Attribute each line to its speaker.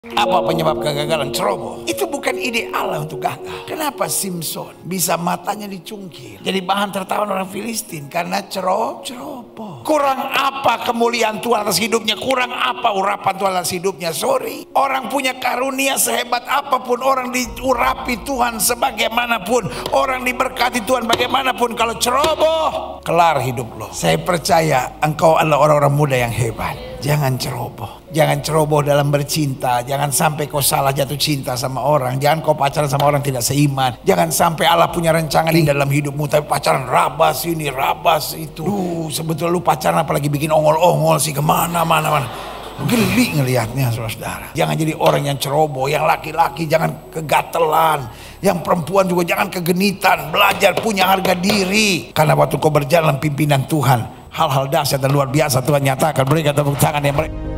Speaker 1: Apa penyebab kegagalan? Ceroboh. Itu bukan ide Allah untuk gagal. Kenapa Simpson bisa matanya dicungkil jadi bahan tertawan orang Filistin? Karena ceroboh. Kurang apa kemuliaan Tuhan atas hidupnya? Kurang apa urapan Tuhan atas hidupnya? Sorry. Orang punya karunia sehebat apapun, orang diurapi Tuhan sebagaimanapun, orang diberkati Tuhan bagaimanapun, kalau ceroboh, kelar hidup lo. Saya percaya engkau adalah orang-orang muda yang hebat. Jangan ceroboh. Jangan ceroboh dalam bercinta. Jangan sampai kau salah jatuh cinta sama orang. Jangan kau pacaran sama orang tidak seiman. Jangan sampai Allah punya rancangan di dalam hidupmu tapi pacaran rabas ini, rabas itu. Sebetulnya lu pacaran apalagi bikin ongol-ongol sih, kemana-mana. Geli ngelihatnya, saudara. Jangan jadi orang yang ceroboh. Yang laki-laki jangan kegatelan. Yang perempuan juga jangan kegenitan. Belajar punya harga diri. Karena waktu kau berjalan pimpinan Tuhan, hal-hal dahsyat dan luar biasa Tuhan nyatakan. Berikan tepuk tangan yang mereka.